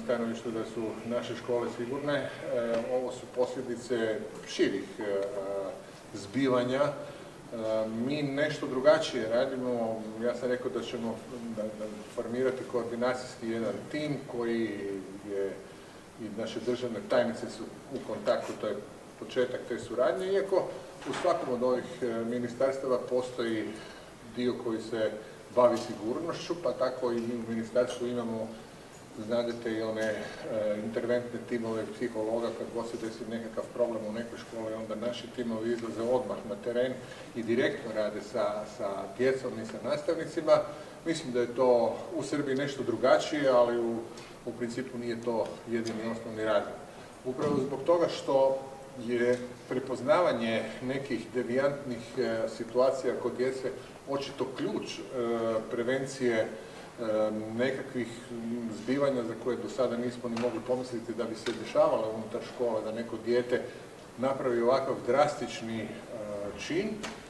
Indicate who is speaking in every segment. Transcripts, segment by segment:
Speaker 1: stanovištu da su naše škole sigurne. Ovo su posljedice širih zbivanja. Mi nešto drugačije radimo. Ja sam rekao da ćemo formirati koordinacijski jedan tim koji je, i naše državne tajnice su u kontaktu, to je početak te suradnje, iako u svakom od ovih ministarstava postoji dio koji se bavi sigurnošću, pa tako i mi u ministarstvu imamo, znadete, i one interventne timove psihologa kad god se desi nekakav problem u nekoj školi, onda naši timovi izlaze odmah na teren i direktno rade sa djecom i sa nastavnicima. Mislim da je to u Srbiji nešto drugačije, ali u principu nije to jedini osnovni razlog. Upravo zbog toga što je prepoznavanje nekih devijantnih situacija kod djece očito ključ prevencije nekakvih zbivanja za koje do sada nismo ni mogli pomisliti da bi se dešavale unutar škole, da neko dijete napravi ovakav drastični čin.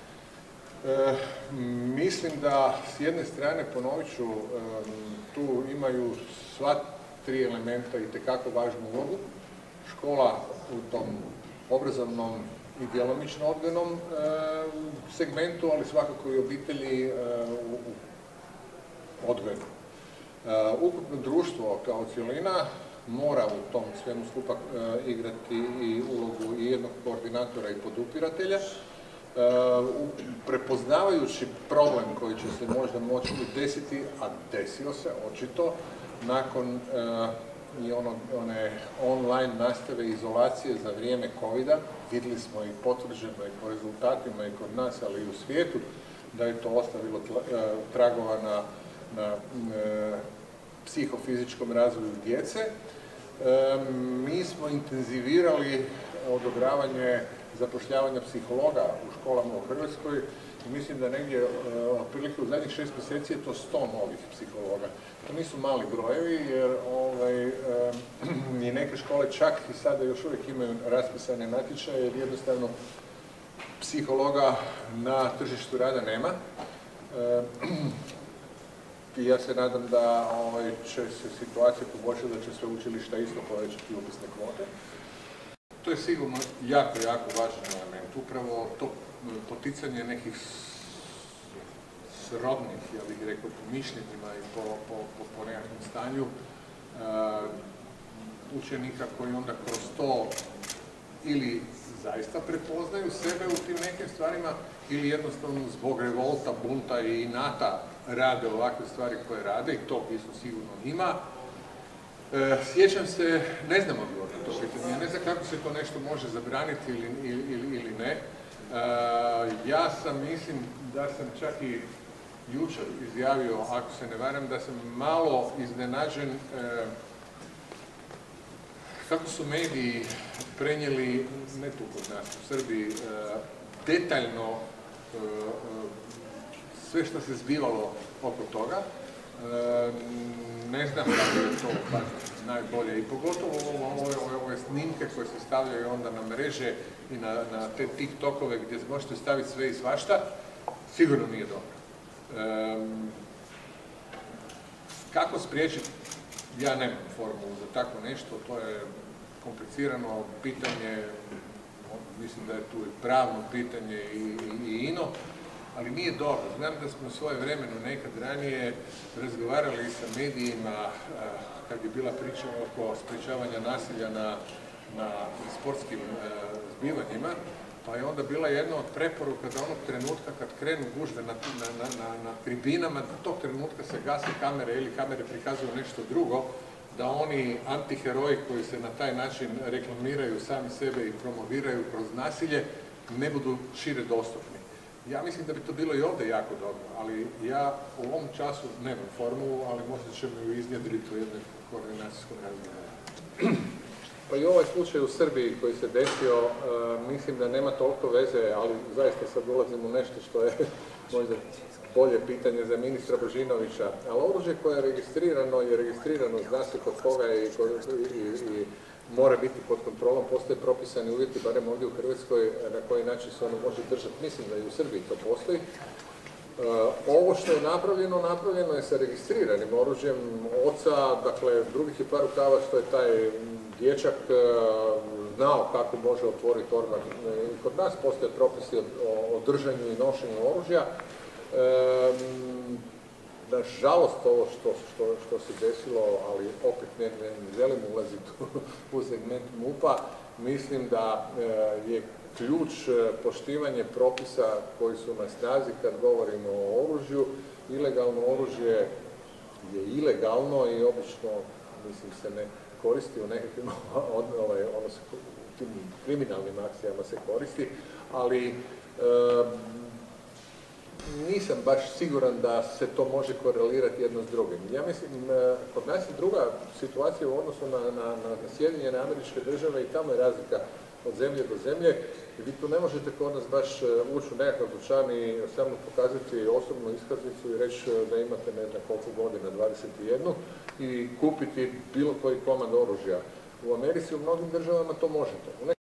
Speaker 1: Mislim da s jedne strane, ponovit ću, tu imaju sva tri elementa itekako važnu ulogu. Škola u tom obrazovnom i djelomično odgojnom segmentu, ali svakako i obitelji u odgoju. Ukupno društvo kao cjelina mora u tom svemu skupa igrati i ulogu i jednog koordinatora i podupiratelja, prepoznavajući problem koji će se možda moći desiti, a desio se očito, nakon i one online nastave izolacije za vrijeme COVID-a. Vidjeli smo i potvrđeno i po rezultatima i kod nas, ali i u svijetu, da je to ostavilo tragova na psihofizičkom razvoju djece. Mi smo intenzivirali odobravanje zapošljavanja psihologa u školama u Hrvatskoj i mislim da negdje otprilike u zadnjih 6 mjeseci je to 100 novih psihologa. To nisu mali brojevi, jer i neke škole čak i sada još uvijek imaju raspisane natječaje, jer jednostavno psihologa na tržištu rada nema. I ja se nadam da će se situacija poboljšati, da će sve učilišta isto povećati upisne kvote. To je sigurno jako, jako važan element. Upravo to poticanje nekih srodnih, ja bih rekao, po mišljenjima i po nekakvom stanju učenika koji onda kroz to ili zaista prepoznaju sebe u tim nekim stvarima ili jednostavno zbog revolta, bunta i inata rade ovakve stvari koje rade, i to isto sigurno ima. Sjećam se, ne znam odgovor na to pitanje, ja ne znam kako se to nešto može zabraniti ili ne. Ja mislim da sam čak i jučer izjavio, ako se ne varam, da sam malo iznenađen kako su mediji prenijeli, ne tu kod nas, u Srbiji, detaljno sve što se zbivalo oko toga. Ne znam da je to najbolje i pogotovo ove snimke koje se stavljaju onda na mreže i na te TikTokove gdje možete staviti sve i svašta, sigurno nije dobro. Kako spriječiti? Ja nemam formulu za tako nešto, to je komplicirano pitanje, mislim da je tu i pravno pitanje i ino, ali nije dobro. Znam da smo svoje vremeno nekad ranije razgovarali sa medijima kad je bila priča oko sprječavanja nasilja na sportskim zbivanjima, pa je onda bila jedna od preporuka da onog trenutka kad krenu gužve na tribinama, da tog trenutka se gase kamere ili kamere prikazuju nešto drugo, da oni antiheroji koji se na taj način reklamiraju sami sebe i promoviraju kroz nasilje ne budu šire dostupni. Ja mislim da bi to bilo i ovdje jako dobro, ali ja u ovom času nemam formulu, ali možda ćemo ju iznjedriti u jednoj koordinacijskom razgovoru. Pa i ovaj slučaj u Srbiji koji se desio, mislim da nema toliko veze, ali zaista sad ulazim u nešto što je možda bolje pitanje za ministra Božinovića. Ali oružje koje je registrirano, zna se kod koga i mora biti pod kontrolom, postoje propisani uvjeti, barem ovdje u Hrvatskoj, na koji način se ono može držati. Mislim da i u Srbiji to postoji. Ovo što je napravljeno je sa registriranim oružjem oca, dakle, drugih je par rukava što je taj dječak znao kako može otvoriti organ. Kod nas postoje propisi o držanju i nošenju oružja. Nažalost, ovo što se desilo, ali opet ne želim ulaziti u segment MUP-a, mislim da je ključ poštivanje propisa koji su na snazi kad govorimo o oružju. Ilegalno oružje je ilegalno i obično, mislim, se ne koristi u nekakvim, tim kriminalnim akcijama se koristi, ali nisam baš siguran da se to može korelirati jedno s drugim. Ja mislim, kod nas je druga situacija u odnosu na Sjedinjene Američke Države i tamo je razlika od zemlje do zemlje. Vi tu ne možete kod nas baš ući u nekakav dućan i samo pokazati osobnu iskaznicu i reći da imate ne znam koliko godina, 21, i kupiti bilo koji komad oružja. U Americi u mnogim državama to možete.